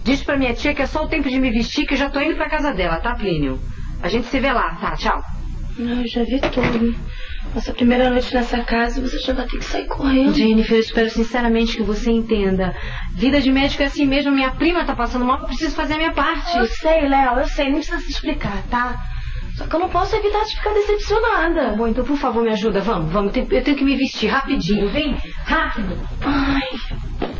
Diz pra minha tia que é só o tempo de me vestir que eu já tô indo pra casa dela, tá, Plínio? A gente se vê lá, tá? Tchau. Eu já vi tudo. Nossa primeira noite nessa casa, você já vai ter que sair correndo. Jennifer, eu espero sinceramente que você entenda. Vida de médico é assim mesmo. Minha prima tá passando mal, eu preciso fazer a minha parte. Eu sei, Léo, eu sei. Nem precisa se explicar, tá? Só que eu não posso evitar de ficar decepcionada. Bom, então por favor me ajuda. Vamos. Eu tenho que me vestir rapidinho. Vem, rápido. Ai...